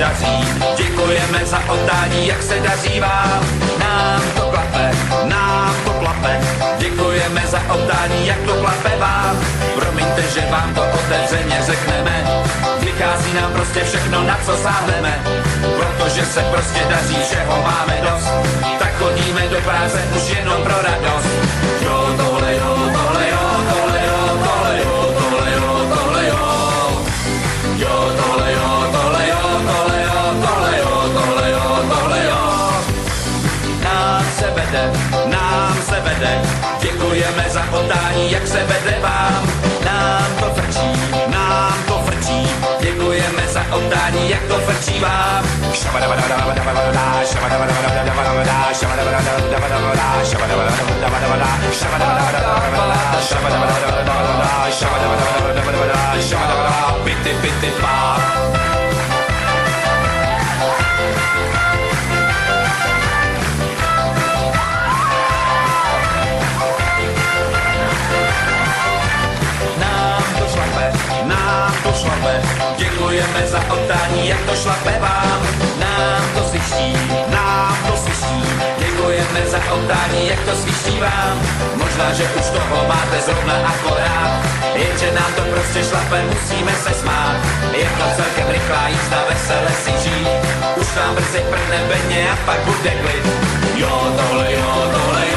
daří. Děkujeme za oddání, jak se daří vám. Nám to klape, děkujeme za oddání, jak to klape vám. Promiňte, že vám to otevřeně řekneme, vychází nám prostě všechno, na co sáhneme. Protože se prostě daří, všeho máme dost, tak chodíme do práce už jenom pro radost. Jo, tohle jo, tohle jo, tohle jo, tohle jo, tohle jo, tohle jo. Jo, tohle jo, tohle jo, tohle jo, tohle jo, tohle jo, tohle jo. Nám se vede, děkujeme za oddání, jak se vede vám. Nám to frčí, děkujeme za oddání, jak to frčí vám. Pity, pity, pá. Nám to šlape, děkujeme za oddání, jak to šlape vám. Nám to sviští, děkujeme za oddání, jak to sviští vám. Možná, že už toho máte zrovna akorát, jenže nám to prostě šlape, musíme se smát. Je to celkem rychlá jízda, vesele si žít, už nám brzy prdne bedně a pak bude klid. Jo, tohle jo, tohle jo.